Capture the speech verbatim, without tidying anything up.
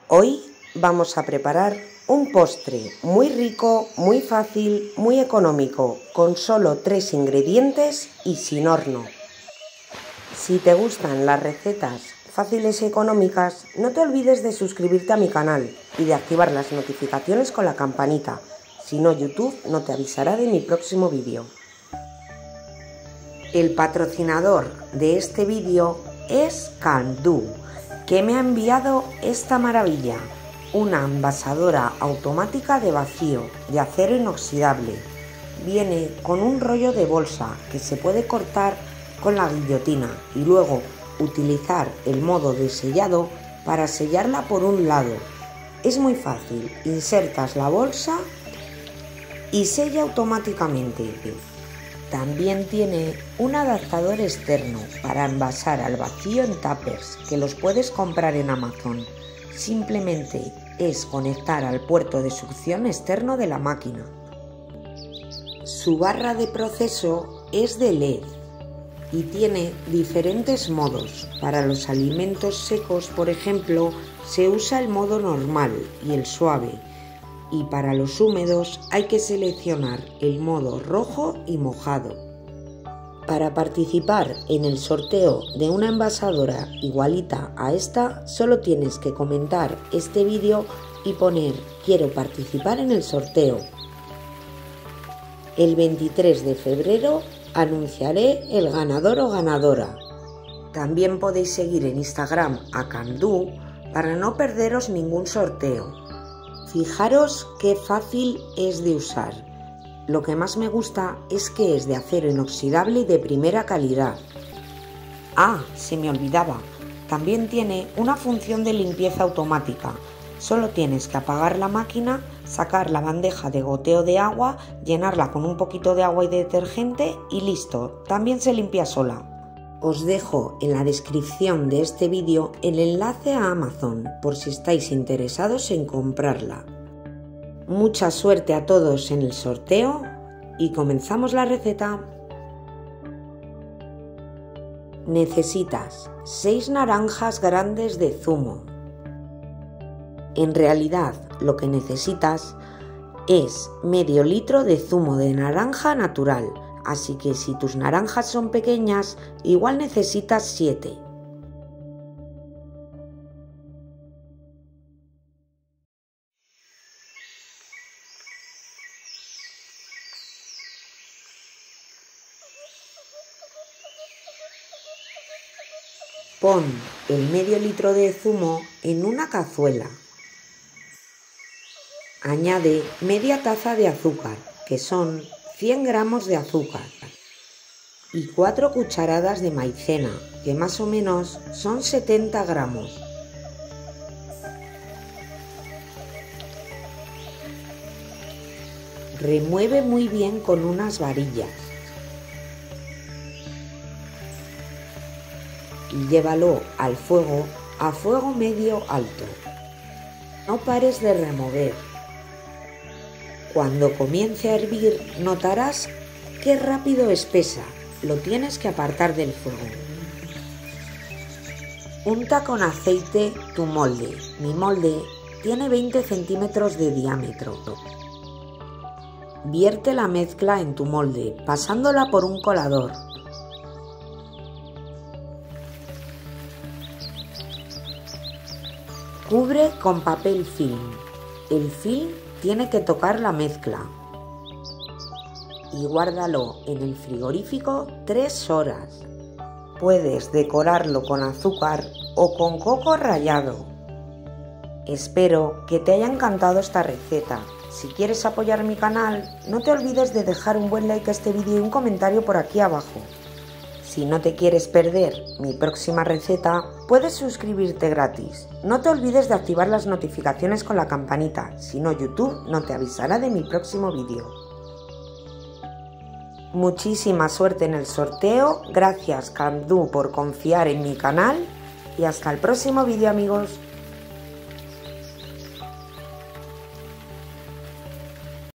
Hoy vamos a preparar un postre muy rico, muy fácil, muy económico, con solo tres ingredientes y sin horno. Si te gustan las recetas fáciles y económicas, no te olvides de suscribirte a mi canal y de activar las notificaciones con la campanita, si no YouTube no te avisará de mi próximo vídeo. El patrocinador de este vídeo es Can-Do, que me ha enviado esta maravilla, una envasadora automática de vacío de acero inoxidable. Viene con un rollo de bolsa que se puede cortar con la guillotina y luego utilizar el modo de sellado para sellarla por un lado. Es muy fácil, insertas la bolsa y sella automáticamente. También tiene un adaptador externo para envasar al vacío en tuppers que los puedes comprar en Amazon. Simplemente es conectar al puerto de succión externo de la máquina. Su barra de proceso es de L E D y tiene diferentes modos. Para los alimentos secos, por ejemplo, se usa el modo normal y el suave. Y para los húmedos hay que seleccionar el modo rojo y mojado. Para participar en el sorteo de una envasadora igualita a esta, solo tienes que comentar este vídeo y poner "quiero participar en el sorteo". El veintitrés de febrero anunciaré el ganador o ganadora. También podéis seguir en Instagram a Can-Do para no perderos ningún sorteo. Fijaros qué fácil es de usar. Lo que más me gusta es que es de acero inoxidable y de primera calidad. Ah, se me olvidaba, también tiene una función de limpieza automática. Solo tienes que apagar la máquina, sacar la bandeja de goteo de agua, llenarla con un poquito de agua y detergente y listo, también se limpia sola. Os dejo en la descripción de este vídeo el enlace a Amazon por si estáis interesados en comprarla. Mucha suerte a todos en el sorteo y comenzamos la receta. Necesitas seis naranjas grandes de zumo. En realidad lo que necesitas es medio litro de zumo de naranja natural. Así que si tus naranjas son pequeñas, igual necesitas siete. Pon el medio litro de zumo en una cazuela. Añade media taza de azúcar, que son cien gramos de azúcar, y cuatro cucharadas de maicena, que más o menos son setenta gramos. Remueve muy bien con unas varillas y llévalo al fuego a fuego medio alto. No pares de remover. Cuando comience a hervir, notarás que rápido espesa. Lo tienes que apartar del fuego. Unta con aceite tu molde. Mi molde tiene veinte centímetros de diámetro. Vierte la mezcla en tu molde, pasándola por un colador. Cubre con papel film. El film tiene que tocar la mezcla y guárdalo en el frigorífico tres horas. Puedes decorarlo con azúcar o con coco rallado. Espero que te haya encantado esta receta. Si quieres apoyar mi canal, no te olvides de dejar un buen like a este vídeo y un comentario por aquí abajo. Si no te quieres perder mi próxima receta, puedes suscribirte gratis. No te olvides de activar las notificaciones con la campanita, si no YouTube no te avisará de mi próximo vídeo. Muchísima suerte en el sorteo, gracias Can-Do por confiar en mi canal y hasta el próximo vídeo, amigos.